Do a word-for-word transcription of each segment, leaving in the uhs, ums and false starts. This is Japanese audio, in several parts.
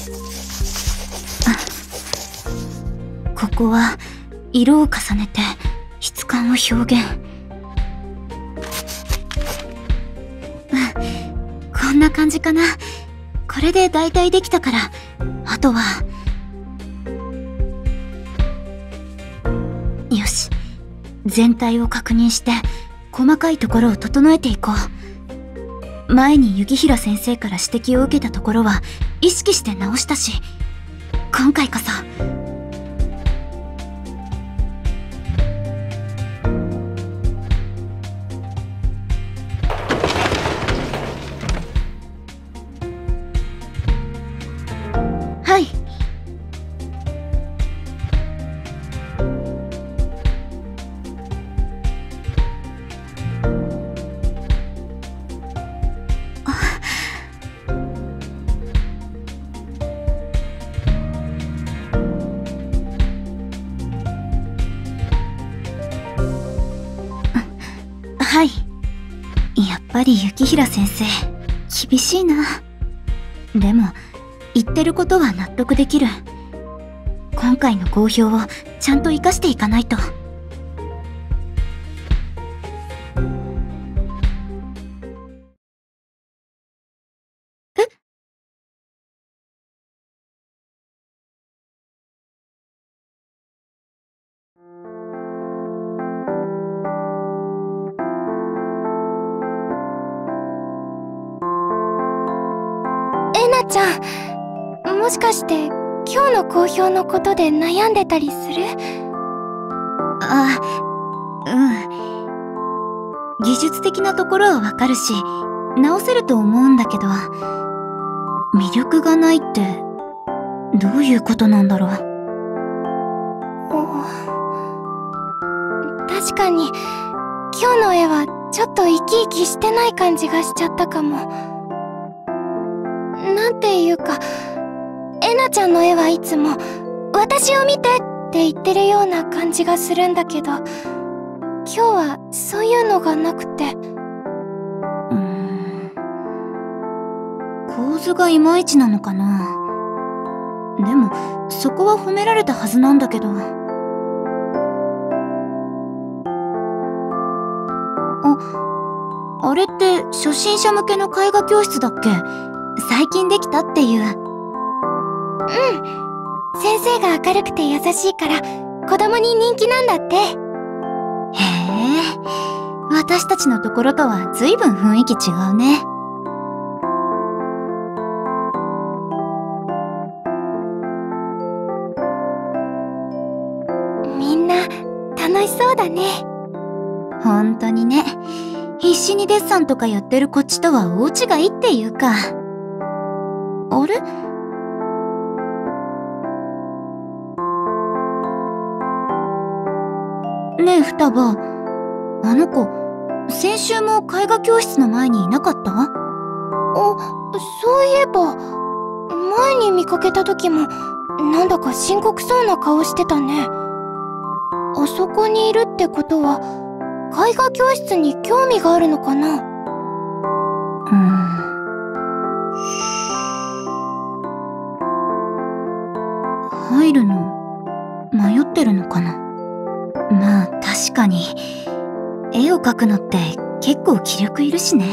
ここは色を重ねて質感を表現。うん、こんな感じかな。これで大体できたから、あとは。よし、全体を確認して細かいところを整えていこう。前に雪平先生から指摘を受けたところは意識して直したし、今回こそ。はい。はい。やっぱり雪平先生、厳しいな。でも、言ってることは納得できる。今回の好評をちゃんと活かしていかないと。え？ えなちゃん、もしかして今日の好評のことで悩んでたりする？ あ、うん。技術的なところはわかるし、直せると思うんだけど、魅力がないってどういうことなんだろう。 確かに今日の絵はちょっと生き生きしてない感じがしちゃったかも。なんていうか、えなちゃんの絵はいつも「私を見て」って言ってるような感じがするんだけど、今日はそういうのがなくて。 うーん、構図がいまいちなのかな。でもそこは褒められたはずなんだけど。あ、あれって初心者向けの絵画教室だっけ？最近できたっていう。 うん。先生が明るくて優しいから子供に人気なんだって。へえ、私たちのところとは随分雰囲気違うね。 みんな楽しそうだね。 ほんとにね。必死にデッサンとかやってるこっちとは大違いっていうか。あれ？ねえ双葉、あの子先週も絵画教室の前にいなかった？ あ、そういえば前に見かけた時もなんだか深刻そうな顔してたね。あそこにいるってことは絵画教室に興味があるのかな？ うーん。入るの迷ってるのかな。まあ確かに絵を描くのって結構気力いるしね。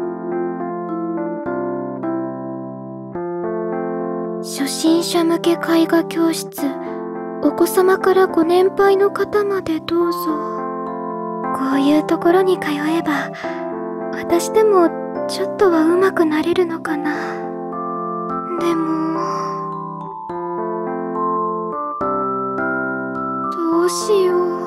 初心者向け絵画教室、お子様からご年配の方までどうぞ。こういうところに通えば私でもちょっとは上手くなれるのかな。でもどうしよう。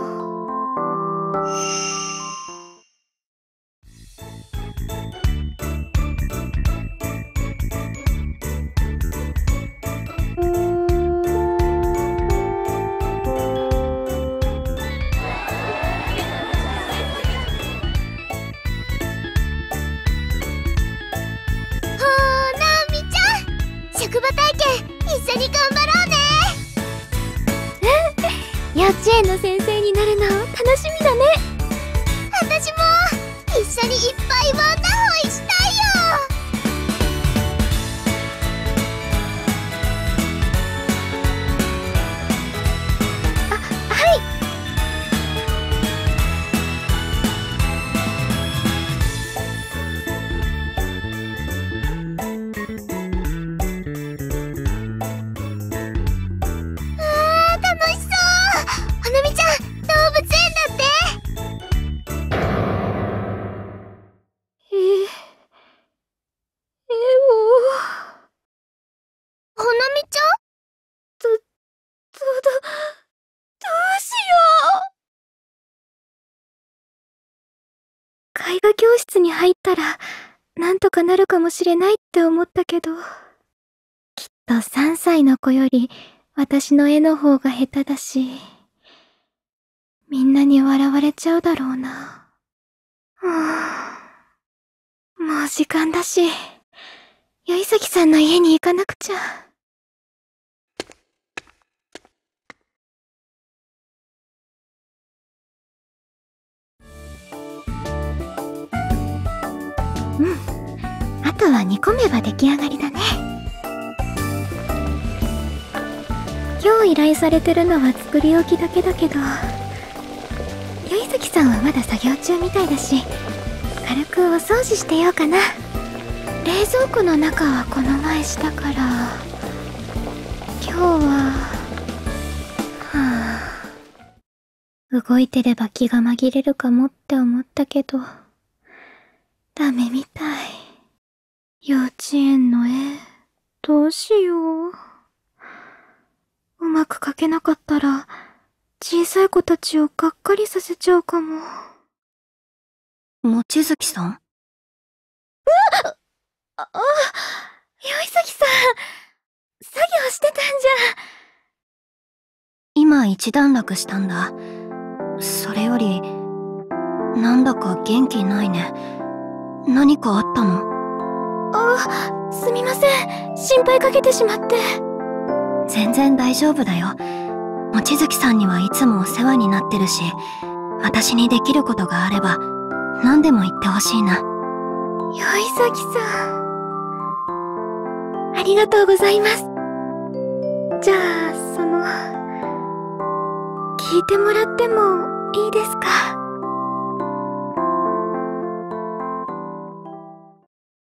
職場体験一緒に頑張ろうね。うん、幼稚園の先生になるの楽しみだね。私も一緒にいっぱいワンダホイしたいよ。 絵画教室に入ったら、なんとかなるかもしれないって思ったけど、きっとさんさいの子より私の絵の方が下手だし、みんなに笑われちゃうだろうな。うーん。もう時間だし、八重崎さんの家に行かなくちゃ。うん。あとは煮込めば出来上がりだね。今日依頼されてるのは作り置きだけだけど、八重崎さんはまだ作業中みたいだし、軽くお掃除してようかな。冷蔵庫の中はこの前したから、今日は、はぁ、動いてれば気が紛れるかもって思ったけど、ダメみたい。幼稚園の絵、どうしよう。うまく描けなかったら、小さい子たちをがっかりさせちゃうかも。 望月さん？うわっ！あ、あ、八重崎さん、作業してたんじゃ。 今一段落したんだ。それより、なんだか元気ないね。何かあったの？ あ、すみません。心配かけてしまって。 全然大丈夫だよ。望月さんにはいつもお世話になってるし、私にできることがあれば、何でも言ってほしいな。 八重崎さん。ありがとうございます。じゃあ、その、聞いてもらってもいいですか？